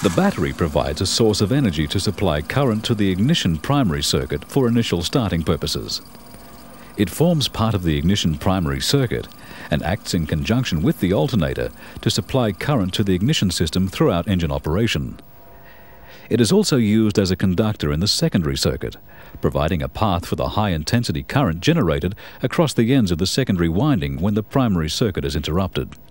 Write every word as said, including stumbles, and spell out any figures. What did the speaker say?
The battery provides a source of energy to supply current to the ignition primary circuit for initial starting purposes. It forms part of the ignition primary circuit and acts in conjunction with the alternator to supply current to the ignition system throughout engine operation. It is also used as a conductor in the secondary circuit, providing a path for the high-intensity current generated across the ends of the secondary winding when the primary circuit is interrupted.